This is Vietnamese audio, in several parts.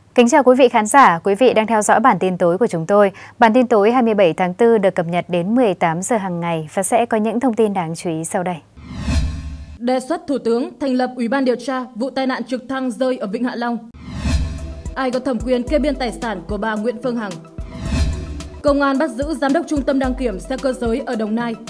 Kính chào quý vị khán giả, quý vị đang theo dõi bản tin tối của chúng tôi. Bản tin tối 27 tháng 4 được cập nhật đến 18 giờ hàng ngày và sẽ có những thông tin đáng chú ý sau đây. Đề xuất Thủ tướng thành lập Ủy ban điều tra vụ tai nạn trực thăng rơi ở Vịnh Hạ Long. Ai có thẩm quyền kê biên tài sản của bà Nguyễn Phương Hằng? Công an bắt giữ giám đốc trung tâm đăng kiểm xe cơ giới ở Đồng Nai.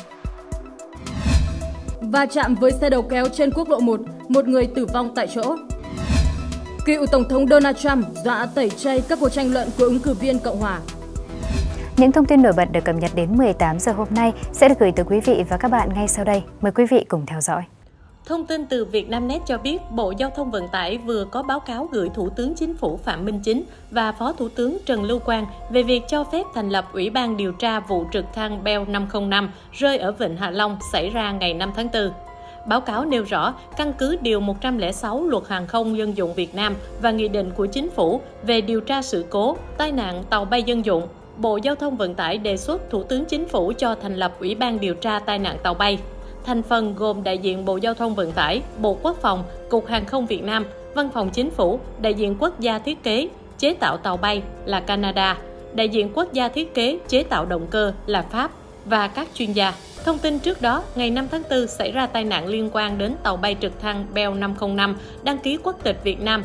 Va chạm với xe đầu kéo trên quốc lộ 1, một người tử vong tại chỗ. Cựu Tổng thống Donald Trump dọa tẩy chay các cuộc tranh luận của ứng cử viên Cộng hòa. Những thông tin nổi bật được cập nhật đến 18 giờ hôm nay sẽ được gửi tới quý vị và các bạn ngay sau đây. Mời quý vị cùng theo dõi. Thông tin từ Vietnamnet cho biết, Bộ Giao thông Vận tải vừa có báo cáo gửi Thủ tướng Chính phủ Phạm Minh Chính và Phó Thủ tướng Trần Lưu Quang về việc cho phép thành lập Ủy ban điều tra vụ trực thăng Bell 505 rơi ở Vịnh Hạ Long xảy ra ngày 5 tháng 4. Báo cáo nêu rõ, căn cứ Điều 106 Luật Hàng không Dân dụng Việt Nam và Nghị định của Chính phủ về điều tra sự cố, tai nạn tàu bay dân dụng, Bộ Giao thông Vận tải đề xuất Thủ tướng Chính phủ cho thành lập Ủy ban điều tra tai nạn tàu bay. Thành phần gồm đại diện Bộ Giao thông Vận tải, Bộ Quốc phòng, Cục Hàng không Việt Nam, Văn phòng Chính phủ, đại diện quốc gia thiết kế, chế tạo tàu bay là Canada, đại diện quốc gia thiết kế, chế tạo động cơ là Pháp và các chuyên gia. Thông tin trước đó, ngày 5 tháng 4 xảy ra tai nạn liên quan đến tàu bay trực thăng Bell 505 đăng ký quốc tịch Việt Nam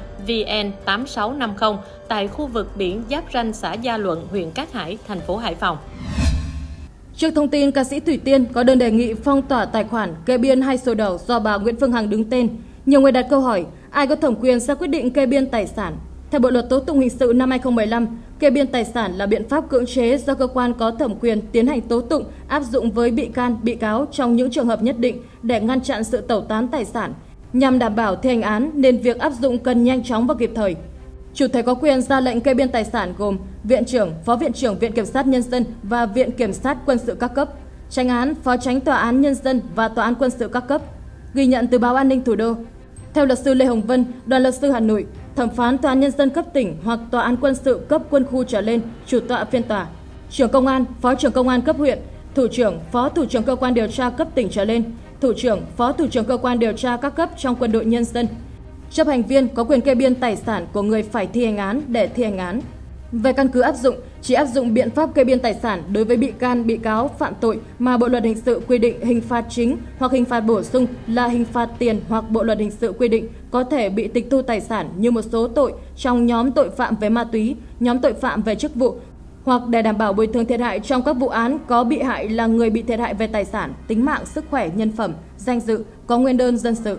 VN8650 tại khu vực biển giáp ranh xã Gia Luận, huyện Cát Hải, thành phố Hải Phòng. Trước thông tin ca sĩ Thủy Tiên có đơn đề nghị phong tỏa tài khoản kê biên 2 sổ đỏ do bà Nguyễn Phương Hằng đứng tên, nhiều người đặt câu hỏi ai có thẩm quyền ra quyết định kê biên tài sản. Theo Bộ luật tố tụng hình sự năm 2015, kê biên tài sản là biện pháp cưỡng chế do cơ quan có thẩm quyền tiến hành tố tụng áp dụng với bị can, bị cáo trong những trường hợp nhất định để ngăn chặn sự tẩu tán tài sản, nhằm đảm bảo thi hành án nên việc áp dụng cần nhanh chóng và kịp thời. Chủ thể có quyền ra lệnh kê biên tài sản gồm Viện trưởng, Phó Viện trưởng Viện Kiểm sát Nhân dân và Viện Kiểm sát Quân sự các cấp, Chánh án, Phó Chánh Tòa án Nhân dân và Tòa án Quân sự các cấp. Ghi nhận từ Báo An ninh Thủ đô. Theo luật sư Lê Hồng Vân, đoàn luật sư Hà Nội, thẩm phán Tòa án Nhân dân cấp tỉnh hoặc Tòa án Quân sự cấp quân khu trở lên, chủ tọa phiên tòa, trưởng công an, phó trưởng công an cấp huyện, thủ trưởng, phó thủ trưởng cơ quan điều tra cấp tỉnh trở lên, thủ trưởng, phó thủ trưởng cơ quan điều tra các cấp trong quân đội nhân dân. Chấp hành viên có quyền kê biên tài sản của người phải thi hành án để thi hành án. Về căn cứ áp dụng, chỉ áp dụng biện pháp kê biên tài sản đối với bị can, bị cáo phạm tội mà Bộ luật hình sự quy định hình phạt chính hoặc hình phạt bổ sung là hình phạt tiền hoặc Bộ luật hình sự quy định có thể bị tịch thu tài sản như một số tội trong nhóm tội phạm về ma túy, nhóm tội phạm về chức vụ, hoặc để đảm bảo bồi thường thiệt hại trong các vụ án có bị hại là người bị thiệt hại về tài sản, tính mạng, sức khỏe, nhân phẩm, danh dự, có nguyên đơn dân sự.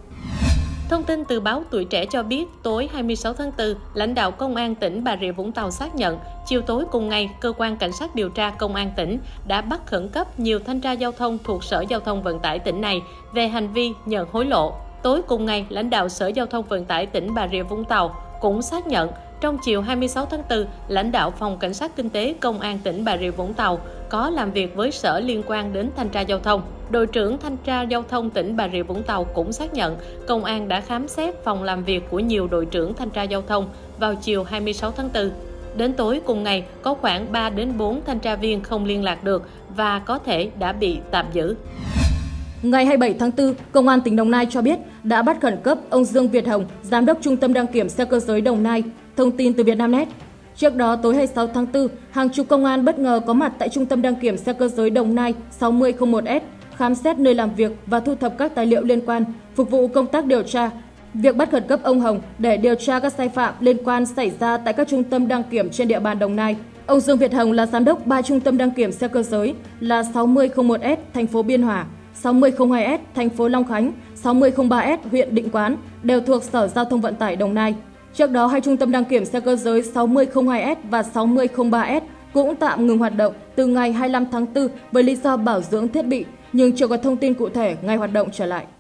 Thông tin từ báo Tuổi Trẻ cho biết, tối 26 tháng 4, lãnh đạo Công an tỉnh Bà Rịa Vũng Tàu xác nhận, chiều tối cùng ngày, Cơ quan Cảnh sát điều tra Công an tỉnh đã bắt khẩn cấp nhiều thanh tra giao thông thuộc Sở Giao thông Vận tải tỉnh này về hành vi nhận hối lộ. Tối cùng ngày, lãnh đạo Sở Giao thông Vận tải tỉnh Bà Rịa Vũng Tàu cũng xác nhận, trong chiều 26 tháng 4, lãnh đạo Phòng Cảnh sát Kinh tế Công an tỉnh Bà Rịa Vũng Tàu có làm việc với sở liên quan đến thanh tra giao thông. Đội trưởng Thanh tra Giao thông tỉnh Bà Rịa Vũng Tàu cũng xác nhận, công an đã khám xét phòng làm việc của nhiều đội trưởng thanh tra giao thông vào chiều 26 tháng 4. Đến tối cùng ngày, có khoảng 3 đến 4 thanh tra viên không liên lạc được và có thể đã bị tạm giữ. Ngày 27 tháng 4, Công an tỉnh Đồng Nai cho biết đã bắt khẩn cấp ông Dương Việt Hồng, Giám đốc Trung tâm đăng kiểm xe cơ giới Đồng Nai. Thông tin từ Vietnamnet. Trước đó, tối 26 tháng 4, hàng chục công an bất ngờ có mặt tại Trung tâm đăng kiểm xe cơ giới Đồng Nai 6001S, khám xét nơi làm việc và thu thập các tài liệu liên quan, phục vụ công tác điều tra. Việc bắt khẩn cấp ông Hồng để điều tra các sai phạm liên quan xảy ra tại các trung tâm đăng kiểm trên địa bàn Đồng Nai. Ông Dương Việt Hồng là giám đốc 3 trung tâm đăng kiểm xe cơ giới là 6001S thành phố Biên Hòa, 6002S thành phố Long Khánh, 6003S huyện Định Quán, đều thuộc Sở Giao thông Vận tải Đồng Nai. Trước đó, 2 trung tâm đăng kiểm xe cơ giới 6002S và 6003S cũng tạm ngừng hoạt động từ ngày 25 tháng 4 với lý do bảo dưỡng thiết bị, nhưng chưa có thông tin cụ thể ngày hoạt động trở lại.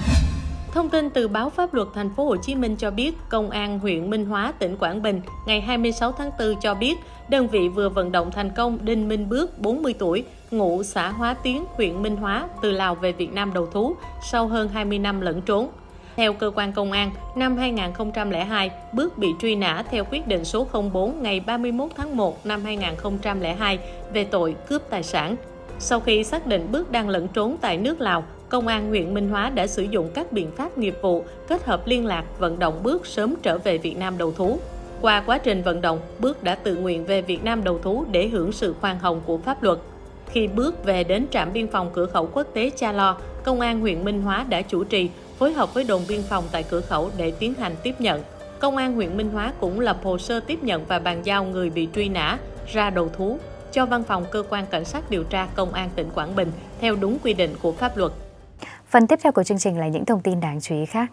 Thông tin từ báo Pháp luật Thành phố Hồ Chí Minh cho biết, Công an huyện Minh Hóa, tỉnh Quảng Bình ngày 26 tháng 4 cho biết, đơn vị vừa vận động thành công Đinh Minh Bước, 40 tuổi, ngụ xã Hóa Tiến, huyện Minh Hóa, từ Lào về Việt Nam đầu thú sau hơn 20 năm lẫn trốn. Theo cơ quan công an, năm 2002, Bước bị truy nã theo quyết định số 04 ngày 31 tháng 1 năm 2002 về tội cướp tài sản. Sau khi xác định Bước đang lẫn trốn tại nước Lào, Công an huyện Minh Hóa đã sử dụng các biện pháp nghiệp vụ kết hợp liên lạc vận động Bước sớm trở về Việt Nam đầu thú. Qua quá trình vận động, Bước đã tự nguyện về Việt Nam đầu thú để hưởng sự khoan hồng của pháp luật. Khi Bước về đến trạm biên phòng cửa khẩu quốc tế Cha Lo, Công an huyện Minh Hóa đã chủ trì, phối hợp với đồn biên phòng tại cửa khẩu để tiến hành tiếp nhận. Công an huyện Minh Hóa cũng lập hồ sơ tiếp nhận và bàn giao người bị truy nã ra đầu thú cho Văn phòng Cơ quan Cảnh sát điều tra Công an tỉnh Quảng Bình theo đúng quy định của pháp luật. Phần tiếp theo của chương trình là những thông tin đáng chú ý khác.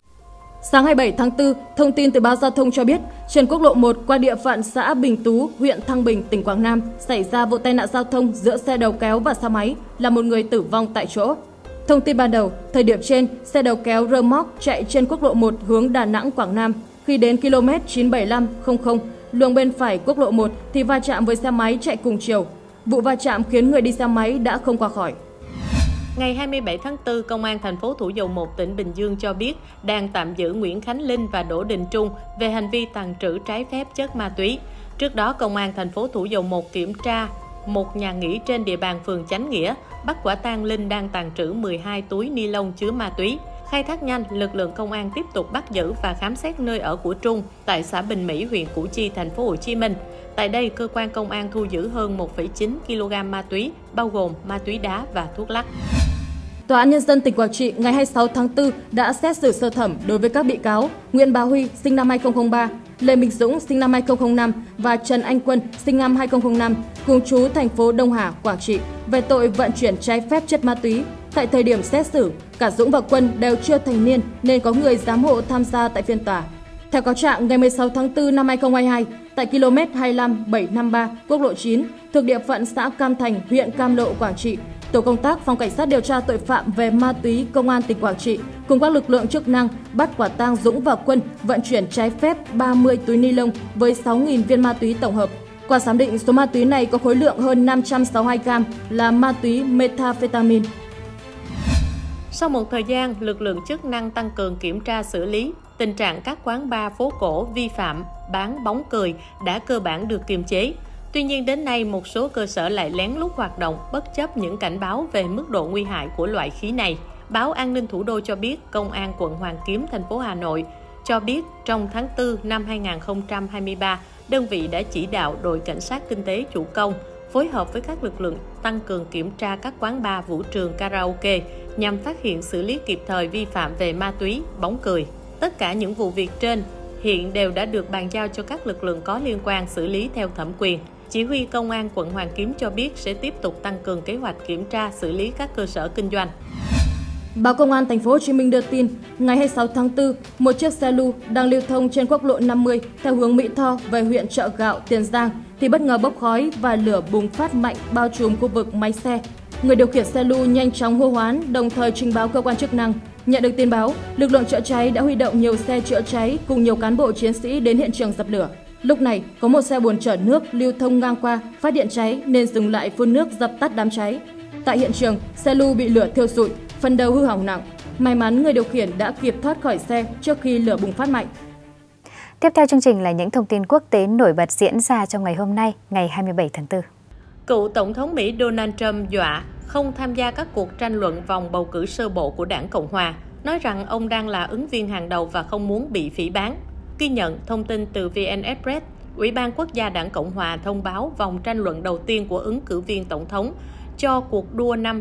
Sáng 27 tháng 4, thông tin từ báo Giao thông cho biết, trên quốc lộ 1 qua địa phận xã Bình Tú, huyện Thăng Bình, tỉnh Quảng Nam, xảy ra vụ tai nạn giao thông giữa xe đầu kéo và xe máy, làm một người tử vong tại chỗ. Thông tin ban đầu, thời điểm trên, xe đầu kéo rơ móc chạy trên quốc lộ 1 hướng Đà Nẵng, Quảng Nam. Khi đến km 97500, luồng bên phải quốc lộ 1 thì va chạm với xe máy chạy cùng chiều. Vụ va chạm khiến người đi xe máy đã không qua khỏi. Ngày 27 tháng 4, Công an thành phố Thủ Dầu Một, tỉnh Bình Dương cho biết đang tạm giữ Nguyễn Khánh Linh và Đỗ Đình Trung về hành vi tàng trữ trái phép chất ma túy. Trước đó, Công an thành phố Thủ Dầu Một kiểm tra một nhà nghỉ trên địa bàn phường Chánh Nghĩa, bắt quả tang Linh đang tàng trữ 12 túi ni lông chứa ma túy. Khai thác nhanh, lực lượng công an tiếp tục bắt giữ và khám xét nơi ở của Trung tại xã Bình Mỹ, huyện Củ Chi, thành phố Hồ Chí Minh. Tại đây, cơ quan công an thu giữ hơn 1,9 kg ma túy, bao gồm ma túy đá và thuốc lắc. Tòa án Nhân dân tỉnh Quảng Trị ngày 26 tháng 4 đã xét xử sơ thẩm đối với các bị cáo Nguyễn Bá Huy, sinh năm 2003, Lê Minh Dũng, sinh năm 2005 và Trần Anh Quân, sinh năm 2005, cùng trú thành phố Đông Hà, Quảng Trị, về tội vận chuyển trái phép chất ma túy. Tại thời điểm xét xử, cả Dũng và Quân đều chưa thành niên nên có người giám hộ tham gia tại phiên tòa. Theo cáo trạng, ngày 16 tháng 4 năm 2022, tại km 25753 quốc lộ 9 thuộc địa phận xã Cam Thành, huyện Cam Lộ, Quảng Trị, Tổ công tác Phòng Cảnh sát điều tra tội phạm về ma túy Công an tỉnh Quảng Trị cùng các lực lượng chức năng bắt quả tang Dũng và Quân vận chuyển trái phép 30 túi ni lông với 6.000 viên ma túy tổng hợp. Qua giám định, số ma túy này có khối lượng hơn 562 gram là ma túy methamphetamine. Sau một thời gian, lực lượng chức năng tăng cường kiểm tra xử lý, tình trạng các quán bar phố cổ vi phạm bán bóng cười đã cơ bản được kiềm chế. Tuy nhiên đến nay, một số cơ sở lại lén lút hoạt động bất chấp những cảnh báo về mức độ nguy hại của loại khí này. Báo An ninh Thủ đô cho biết, Công an quận Hoàn Kiếm, thành phố Hà Nội cho biết trong tháng 4 năm 2023, đơn vị đã chỉ đạo đội cảnh sát kinh tế chủ công phối hợp với các lực lượng tăng cường kiểm tra các quán bar, vũ trường, karaoke nhằm phát hiện xử lý kịp thời vi phạm về ma túy, bóng cười. Tất cả những vụ việc trên hiện đều đã được bàn giao cho các lực lượng có liên quan xử lý theo thẩm quyền. Chỉ huy Công an quận Hoàn Kiếm cho biết sẽ tiếp tục tăng cường kế hoạch kiểm tra xử lý các cơ sở kinh doanh. Báo Công an thành phố Hồ Chí Minh đưa tin, ngày 26 tháng 4, một chiếc xe lu đang lưu thông trên quốc lộ 50 theo hướng Mỹ Tho về huyện Chợ Gạo, Tiền Giang thì bất ngờ bốc khói và lửa bùng phát mạnh bao trùm khu vực máy xe. Người điều khiển xe lu nhanh chóng hô hoán, đồng thời trình báo cơ quan chức năng. Nhận được tin báo, lực lượng chữa cháy đã huy động nhiều xe chữa cháy cùng nhiều cán bộ chiến sĩ đến hiện trường dập lửa. Lúc này, có một xe bồn chở nước lưu thông ngang qua, phát hiện cháy nên dừng lại phun nước dập tắt đám cháy. Tại hiện trường, xe lu bị lửa thiêu rụi, phần đầu hư hỏng nặng. May mắn người điều khiển đã kịp thoát khỏi xe trước khi lửa bùng phát mạnh. Tiếp theo chương trình là những thông tin quốc tế nổi bật diễn ra trong ngày hôm nay, ngày 27 tháng 4. Cựu Tổng thống Mỹ Donald Trump dọa không tham gia các cuộc tranh luận vòng bầu cử sơ bộ của đảng Cộng Hòa, nói rằng ông đang là ứng viên hàng đầu và không muốn bị phỉ báng. Ghi nhận thông tin từ VN Express, Ủy ban Quốc gia Đảng Cộng Hòa thông báo vòng tranh luận đầu tiên của ứng cử viên tổng thống cho cuộc đua năm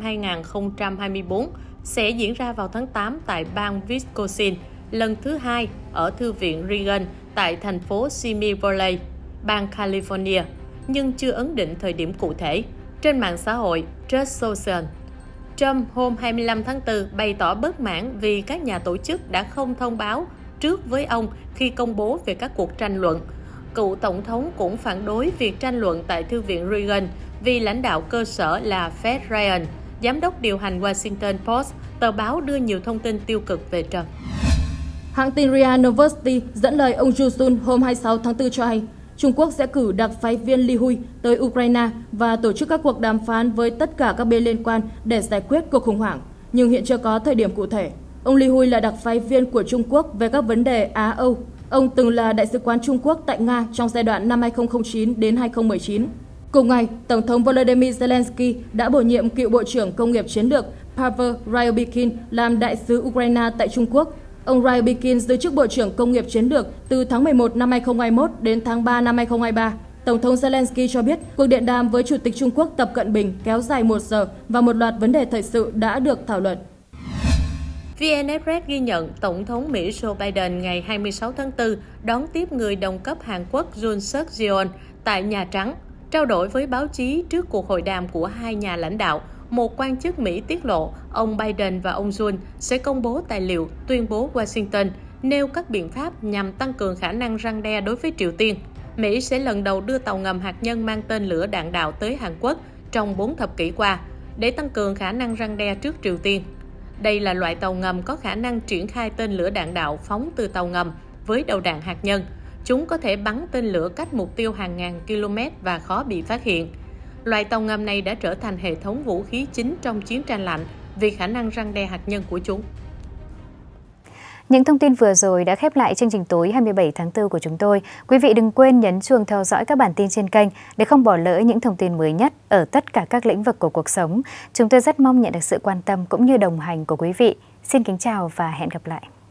2024 sẽ diễn ra vào tháng 8 tại bang Wisconsin, lần thứ hai ở Thư viện Reagan tại thành phố Simi Valley, bang California, nhưng chưa ấn định thời điểm cụ thể. Trên mạng xã hội Truth Social, Trump hôm 25 tháng 4 bày tỏ bất mãn vì các nhà tổ chức đã không thông báo trước với ông khi công bố về các cuộc tranh luận. Cựu Tổng thống cũng phản đối việc tranh luận tại Thư viện Reagan vì lãnh đạo cơ sở là Fred Ryan, giám đốc điều hành Washington Post, tờ báo đưa nhiều thông tin tiêu cực về Trump. Hãng tin RIA Novosti dẫn lời ông Yu Jun hôm 26 tháng 4 cho hay, Trung Quốc sẽ cử đặc phái viên Li Hui tới Ukraine và tổ chức các cuộc đàm phán với tất cả các bên liên quan để giải quyết cuộc khủng hoảng, nhưng hiện chưa có thời điểm cụ thể. Ông Li Hui là đặc phái viên của Trung Quốc về các vấn đề Á-Âu. Ông từng là đại sứ quán Trung Quốc tại Nga trong giai đoạn năm 2009 đến 2019. Cùng ngày, Tổng thống Volodymyr Zelensky đã bổ nhiệm cựu Bộ trưởng Công nghiệp Chiến lược Pavel Ryabkhin làm đại sứ Ukraine tại Trung Quốc. Ông Ryan Bikin giữ chức Bộ trưởng Công nghiệp Chiến lược từ tháng 11 năm 2021 đến tháng 3 năm 2023. Tổng thống Zelensky cho biết cuộc điện đàm với Chủ tịch Trung Quốc Tập Cận Bình kéo dài 1 giờ và một loạt vấn đề thời sự đã được thảo luận. VN Express ghi nhận Tổng thống Mỹ Joe Biden ngày 26 tháng 4 đón tiếp người đồng cấp Hàn Quốc Yoon suk yeol tại Nhà Trắng. Trao đổi với báo chí trước cuộc hội đàm của hai nhà lãnh đạo, một quan chức Mỹ tiết lộ ông Biden và ông Yoon sẽ công bố tài liệu tuyên bố Washington nêu các biện pháp nhằm tăng cường khả năng răn đe đối với Triều Tiên. Mỹ sẽ lần đầu đưa tàu ngầm hạt nhân mang tên lửa đạn đạo tới Hàn Quốc trong 4 thập kỷ qua để tăng cường khả năng răn đe trước Triều Tiên. Đây là loại tàu ngầm có khả năng triển khai tên lửa đạn đạo phóng từ tàu ngầm với đầu đạn hạt nhân. Chúng có thể bắn tên lửa cách mục tiêu hàng ngàn km và khó bị phát hiện. Loại tàu ngầm này đã trở thành hệ thống vũ khí chính trong chiến tranh lạnh vì khả năng răn đe hạt nhân của chúng. Những thông tin vừa rồi đã khép lại chương trình tối 27 tháng 4 của chúng tôi. Quý vị đừng quên nhấn chuông theo dõi các bản tin trên kênh để không bỏ lỡ những thông tin mới nhất ở tất cả các lĩnh vực của cuộc sống. Chúng tôi rất mong nhận được sự quan tâm cũng như đồng hành của quý vị. Xin kính chào và hẹn gặp lại.